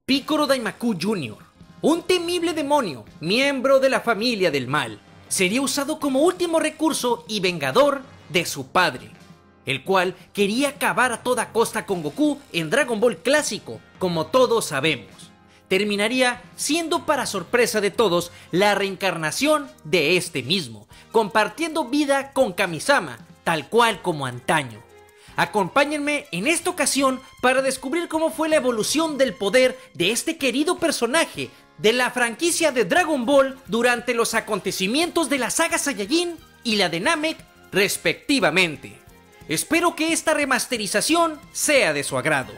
Picoro Daimaku Jr., un temible demonio, miembro de la familia del mal, sería usado como último recurso y vengador de su padre, el cual quería acabar a toda costa con Goku en Dragon Ball clásico, como todos sabemos. Terminaría siendo, para sorpresa de todos, la reencarnación de este mismo, compartiendo vida con Kamisama, tal cual como antaño. Acompáñenme en esta ocasión para descubrir cómo fue la evolución del poder de este querido personaje de la franquicia de Dragon Ball durante los acontecimientos de la saga Saiyajin y la de Namek, respectivamente. Espero que esta remasterización sea de su agrado.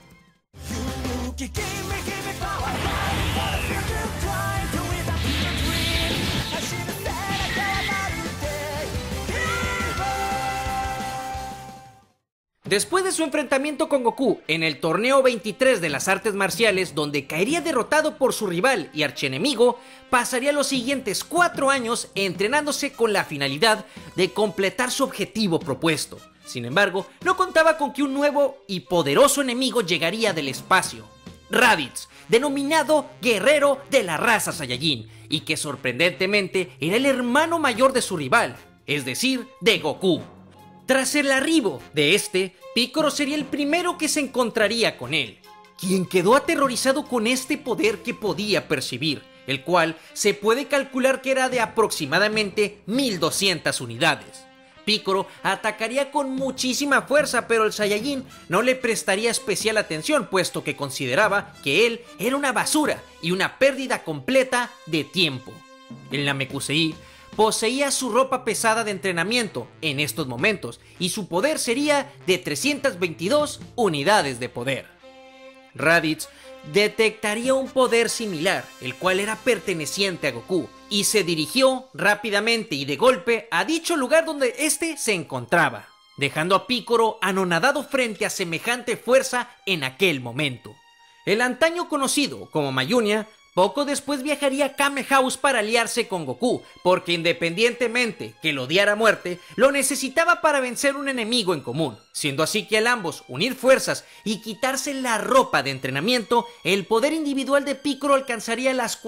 Después de su enfrentamiento con Goku en el torneo 23 de las artes marciales, donde caería derrotado por su rival y archienemigo, pasaría los siguientes 4 años entrenándose con la finalidad de completar su objetivo propuesto. Sin embargo, no contaba con que un nuevo y poderoso enemigo llegaría del espacio, Raditz, denominado guerrero de la raza Saiyajin, y que sorprendentemente era el hermano mayor de su rival, es decir, de Goku. Tras el arribo de este, Picoro sería el primero que se encontraría con él, quien quedó aterrorizado con este poder que podía percibir, el cual se puede calcular que era de aproximadamente 1200 unidades. Picoro atacaría con muchísima fuerza, pero el Saiyajin no le prestaría especial atención, puesto que consideraba que él era una basura y una pérdida completa de tiempo. El Namekusei poseía su ropa pesada de entrenamiento en estos momentos y su poder sería de 322 unidades de poder. Raditz detectaría un poder similar, el cual era perteneciente a Goku, y se dirigió rápidamente y de golpe a dicho lugar donde éste se encontraba, dejando a Picoro anonadado frente a semejante fuerza en aquel momento. El antaño conocido como Mayunia poco después viajaría a Kame House para aliarse con Goku, porque independientemente que lo odiara a muerte, lo necesitaba para vencer un enemigo en común, siendo así que al ambos unir fuerzas y quitarse la ropa de entrenamiento, el poder individual de Picoro alcanzaría las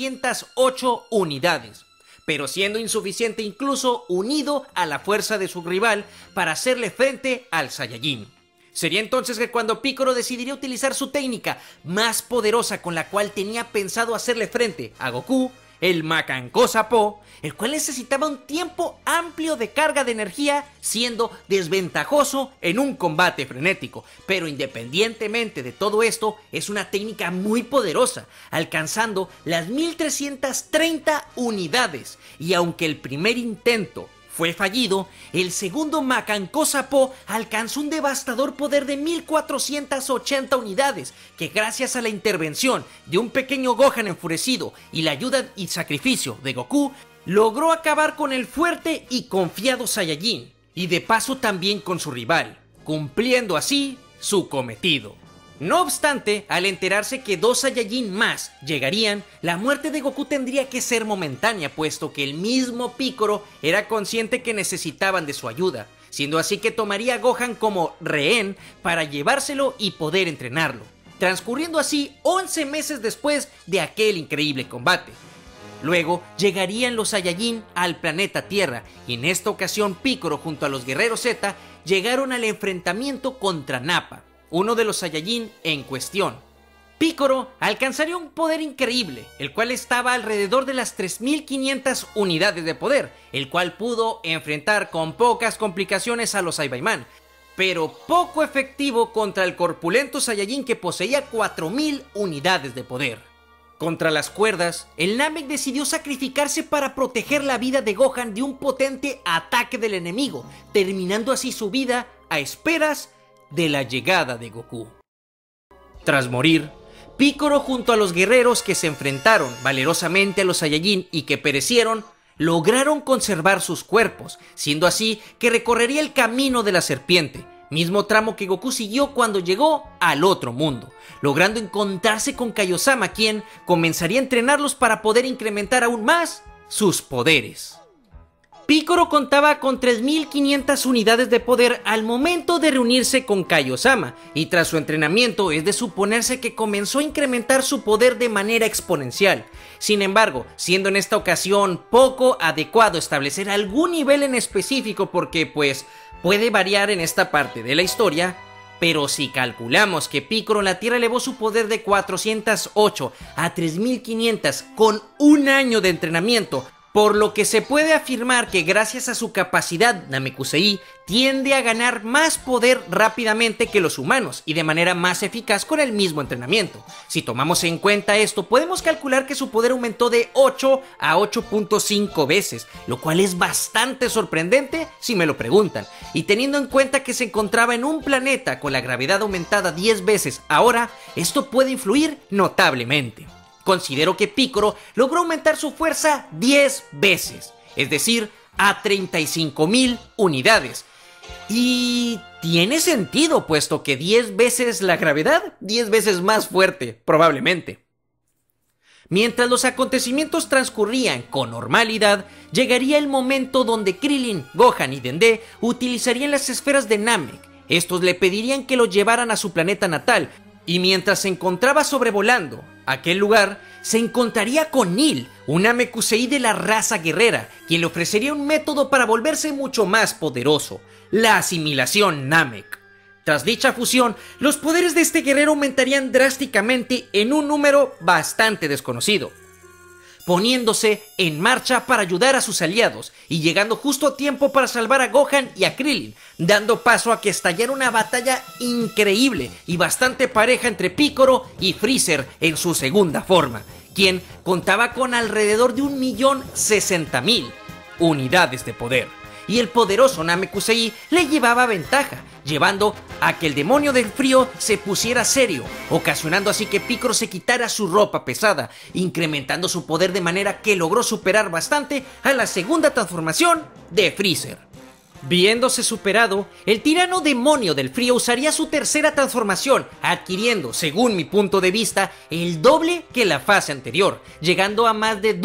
408 unidades, pero siendo insuficiente incluso unido a la fuerza de su rival para hacerle frente al Saiyajin. Sería entonces que cuando Picoro decidiría utilizar su técnica más poderosa con la cual tenía pensado hacerle frente a Goku, el Makanko-Sapo, el cual necesitaba un tiempo amplio de carga de energía, siendo desventajoso en un combate frenético. Pero independientemente de todo esto, es una técnica muy poderosa, alcanzando las 1330 unidades. Y aunque el primer intento fue fallido, el segundo Makanko-Sapo alcanzó un devastador poder de 1480 unidades, que gracias a la intervención de un pequeño Gohan enfurecido y la ayuda y sacrificio de Goku, logró acabar con el fuerte y confiado Saiyajin, y de paso también con su rival, cumpliendo así su cometido. No obstante, al enterarse que 2 Saiyajin más llegarían, la muerte de Goku tendría que ser momentánea, puesto que el mismo Picoro era consciente que necesitaban de su ayuda, siendo así que tomaría a Gohan como rehén para llevárselo y poder entrenarlo, transcurriendo así 11 meses después de aquel increíble combate. Luego llegarían los Saiyajin al planeta Tierra, y en esta ocasión Picoro junto a los guerreros Z llegaron al enfrentamiento contra Nappa, uno de los Saiyajin en cuestión. Picoro alcanzaría un poder increíble, el cual estaba alrededor de las 3500 unidades de poder, el cual pudo enfrentar con pocas complicaciones a los Saiyaman, pero poco efectivo contra el corpulento Saiyajin que poseía 4000 unidades de poder. Contra las cuerdas, el Namek decidió sacrificarse para proteger la vida de Gohan de un potente ataque del enemigo, terminando así su vida a esperas de la llegada de Goku. Tras morir, Picoro junto a los guerreros que se enfrentaron valerosamente a los Saiyajin y que perecieron, lograron conservar sus cuerpos, siendo así que recorrería el camino de la serpiente, mismo tramo que Goku siguió cuando llegó al otro mundo, logrando encontrarse con Kaiosama, quien comenzaría a entrenarlos para poder incrementar aún más sus poderes. Picoro contaba con 3500 unidades de poder al momento de reunirse con Kaiosama, y tras su entrenamiento es de suponerse que comenzó a incrementar su poder de manera exponencial. Sin embargo, siendo en esta ocasión poco adecuado establecer algún nivel en específico porque pues puede variar en esta parte de la historia, pero si calculamos que Picoro en la Tierra elevó su poder de 408 a 3500 con un año de entrenamiento, por lo que se puede afirmar que gracias a su capacidad, Namekusei tiende a ganar más poder rápidamente que los humanos y de manera más eficaz con el mismo entrenamiento. Si tomamos en cuenta esto, podemos calcular que su poder aumentó de 8 a 8.5 veces, lo cual es bastante sorprendente si me lo preguntan. Y teniendo en cuenta que se encontraba en un planeta con la gravedad aumentada 10 veces ahora, esto puede influir notablemente. Considero que Picoro logró aumentar su fuerza 10 veces, es decir, a 35.000 unidades. Y tiene sentido, puesto que 10 veces la gravedad, 10 veces más fuerte, probablemente. Mientras los acontecimientos transcurrían con normalidad, llegaría el momento donde Krillin, Gohan y Dende utilizarían las esferas de Namek. Estos le pedirían que lo llevaran a su planeta natal, y mientras se encontraba sobrevolando aquel lugar, se encontraría con Nil, un Namekusei de la raza guerrera, quien le ofrecería un método para volverse mucho más poderoso: la asimilación Namek. Tras dicha fusión, los poderes de este guerrero aumentarían drásticamente en un número bastante desconocido, poniéndose en marcha para ayudar a sus aliados y llegando justo a tiempo para salvar a Gohan y a Krillin, dando paso a que estallara una batalla increíble y bastante pareja entre Picoro y Freezer en su segunda forma, quien contaba con alrededor de 1.060.000 unidades de poder. Y el poderoso Namekusei le llevaba ventaja, llevando a que el demonio del frío se pusiera serio, ocasionando así que Picoro se quitara su ropa pesada, incrementando su poder de manera que logró superar bastante a la segunda transformación de Freezer. Viéndose superado, el tirano demonio del frío usaría su tercera transformación, adquiriendo, según mi punto de vista, el doble que la fase anterior, llegando a más de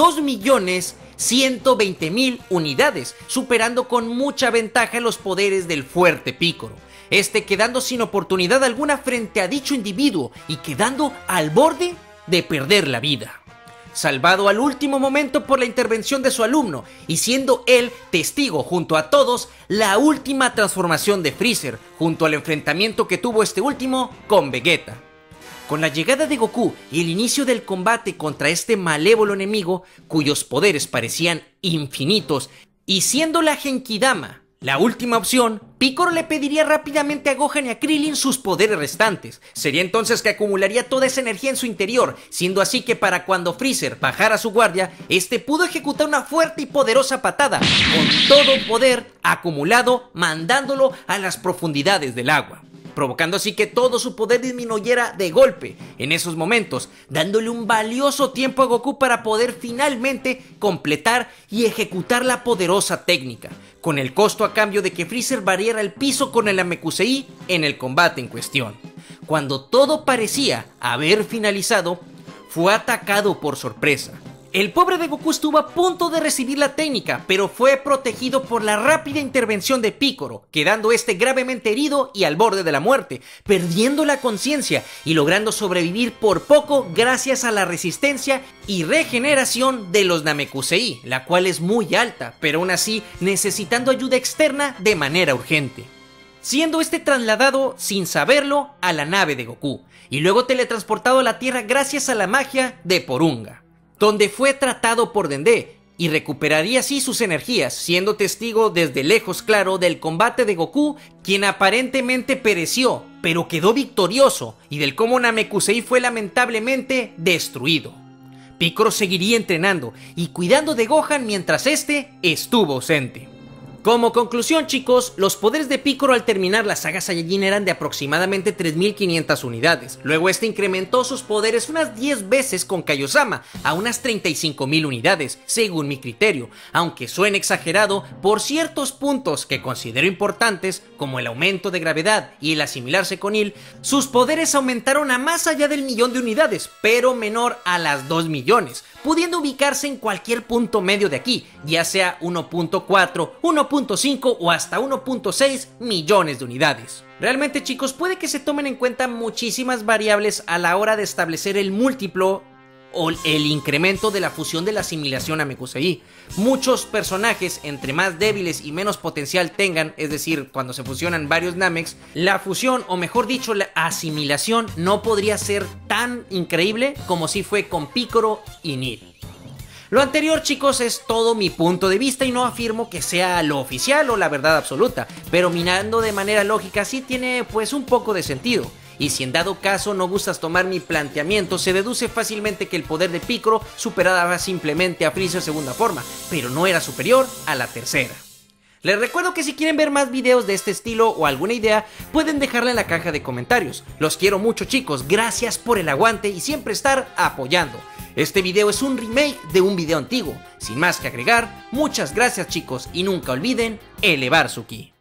2.120.000 unidades, superando con mucha ventaja los poderes del fuerte Picoro, quedando sin oportunidad alguna frente a dicho individuo y quedando al borde de perder la vida. Salvado al último momento por la intervención de su alumno y siendo él testigo junto a todos la última transformación de Freezer, junto al enfrentamiento que tuvo este último con Vegeta. Con la llegada de Goku y el inicio del combate contra este malévolo enemigo, cuyos poderes parecían infinitos, y siendo la Genkidama la última opción, Picoro le pediría rápidamente a Gohan y a Krillin sus poderes restantes. Sería entonces que acumularía toda esa energía en su interior, siendo así que para cuando Freezer bajara su guardia, pudo ejecutar una fuerte y poderosa patada, con todo poder acumulado, mandándolo a las profundidades del agua, provocando así que todo su poder disminuyera de golpe en esos momentos, dándole un valioso tiempo a Goku para poder finalmente completar y ejecutar la poderosa técnica, con el costo a cambio de que Freezer barriera el piso con el Namekusei en el combate en cuestión. Cuando todo parecía haber finalizado, fue atacado por sorpresa. El pobre de Goku estuvo a punto de recibir la técnica, pero fue protegido por la rápida intervención de Picoro, quedando gravemente herido y al borde de la muerte, perdiendo la conciencia y logrando sobrevivir por poco gracias a la resistencia y regeneración de los Namekusei, la cual es muy alta, pero aún así necesitando ayuda externa de manera urgente. Siendo trasladado, sin saberlo, a la nave de Goku, y luego teletransportado a la Tierra gracias a la magia de Porunga, donde fue tratado por Dende y recuperaría así sus energías, siendo testigo desde lejos claro del combate de Goku, quien aparentemente pereció, pero quedó victorioso, y del cómo Namekusei fue lamentablemente destruido. Picoro seguiría entrenando y cuidando de Gohan mientras estuvo ausente. Como conclusión, chicos, los poderes de Piccolo al terminar la saga Saiyajin eran de aproximadamente 3500 unidades. Luego este incrementó sus poderes unas 10 veces con Kaiosama a unas 35.000 unidades, según mi criterio, aunque suene exagerado por ciertos puntos que considero importantes, como el aumento de gravedad y el asimilarse con Il. Sus poderes aumentaron a más allá del 1.000.000 de unidades, pero menor a las 2 millones, pudiendo ubicarse en cualquier punto medio de aquí, ya sea 1.4, 1.5 o hasta 1.6 millones de unidades. Realmente, chicos, puede que se tomen en cuenta muchísimas variables a la hora de establecer el múltiplo o el incremento de la fusión de la asimilación a Namekusei. Muchos personajes, entre más débiles y menos potencial tengan, es decir, cuando se fusionan varios Namex, la fusión, o mejor dicho, la asimilación no podría ser tan increíble como si fue con Piccolo y Nil. Lo anterior, chicos, es todo mi punto de vista y no afirmo que sea lo oficial o la verdad absoluta, pero mirando de manera lógica sí tiene pues un poco de sentido. Y si en dado caso no gustas tomar mi planteamiento, se deduce fácilmente que el poder de Piccolo superaba simplemente a Freezer segunda forma, pero no era superior a la tercera. Les recuerdo que si quieren ver más videos de este estilo o alguna idea, pueden dejarla en la caja de comentarios. Los quiero mucho, chicos, gracias por el aguante y siempre estar apoyando. Este video es un remake de un video antiguo. Sin más que agregar, muchas gracias, chicos, y nunca olviden elevar su ki.